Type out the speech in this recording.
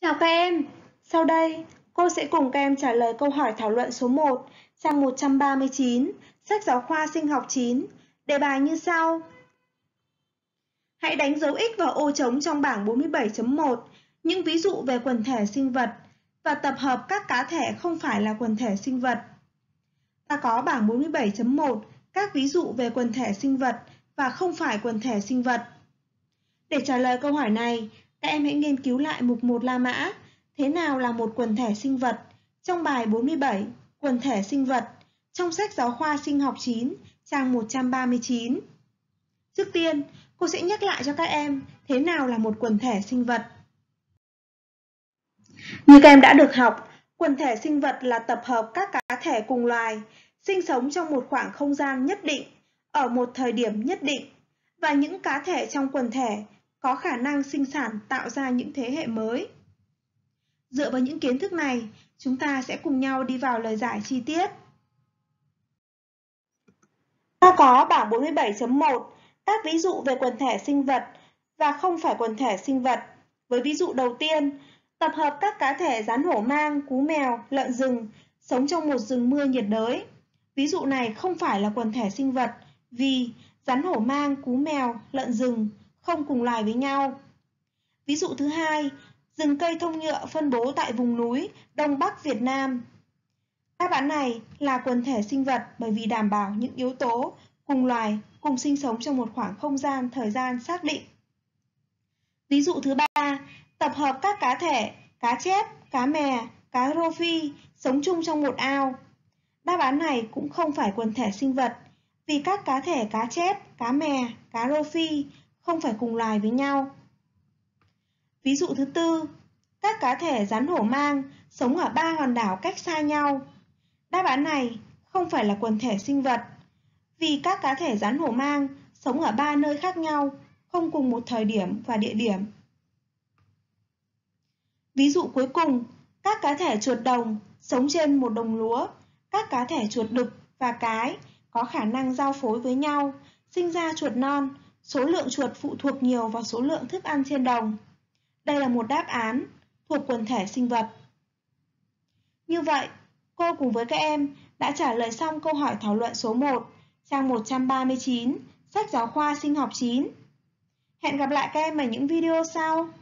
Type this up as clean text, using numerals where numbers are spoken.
Chào các em! Sau đây, cô sẽ cùng các em trả lời câu hỏi thảo luận số 1, trang 139, sách giáo khoa sinh học 9. Đề bài như sau. Hãy đánh dấu X vào ô trống trong bảng 47.1, những ví dụ về quần thể sinh vật và tập hợp các cá thể không phải là quần thể sinh vật. Ta có bảng 47.1, các ví dụ về quần thể sinh vật và không phải quần thể sinh vật. Để trả lời câu hỏi này, các em hãy nghiên cứu lại mục 1 La Mã, thế nào là một quần thể sinh vật, trong bài 47, quần thể sinh vật, trong sách giáo khoa sinh học 9, trang 139. Trước tiên, cô sẽ nhắc lại cho các em thế nào là một quần thể sinh vật. Như các em đã được học, quần thể sinh vật là tập hợp các cá thể cùng loài, sinh sống trong một khoảng không gian nhất định, ở một thời điểm nhất định, và những cá thể trong quần thể có khả năng sinh sản tạo ra những thế hệ mới. Dựa vào những kiến thức này, chúng ta sẽ cùng nhau đi vào lời giải chi tiết. Ta có bảng 47.1, các ví dụ về quần thể sinh vật và không phải quần thể sinh vật. Với ví dụ đầu tiên, tập hợp các cá thể rắn hổ mang, cú mèo, lợn rừng sống trong một rừng mưa nhiệt đới. Ví dụ này không phải là quần thể sinh vật vì rắn hổ mang, cú mèo, lợn rừng không cùng loài với nhau. Ví dụ thứ hai, rừng cây thông nhựa phân bố tại vùng núi Đông Bắc Việt Nam. Đáp án này là quần thể sinh vật bởi vì đảm bảo những yếu tố cùng loài cùng sinh sống trong một khoảng không gian thời gian xác định. Ví dụ thứ ba, tập hợp các cá thể cá chép, cá mè, cá rô phi sống chung trong một ao. Đáp án này cũng không phải quần thể sinh vật vì các cá thể cá chép, cá mè, cá rô phi không phải cùng loài với nhau. Ví dụ thứ tư, các cá thể rắn hổ mang sống ở 3 hòn đảo cách xa nhau. Đáp án này không phải là quần thể sinh vật vì các cá thể rắn hổ mang sống ở 3 nơi khác nhau, không cùng một thời điểm và địa điểm. Ví dụ cuối cùng, các cá thể chuột đồng sống trên một đồng lúa, các cá thể chuột đực và cái có khả năng giao phối với nhau, sinh ra chuột non, số lượng chuột phụ thuộc nhiều vào số lượng thức ăn trên đồng. Đây là một đáp án thuộc quần thể sinh vật. Như vậy, cô cùng với các em đã trả lời xong câu hỏi thảo luận số 1, trang 139, sách giáo khoa sinh học 9. Hẹn gặp lại các em ở những video sau.